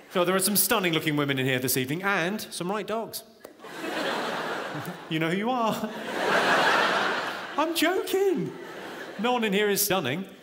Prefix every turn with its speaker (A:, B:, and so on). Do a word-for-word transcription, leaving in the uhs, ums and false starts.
A: So there are some stunning-looking women in here this evening, and some right dogs. You know who you are. I'm joking. No one in here is stunning.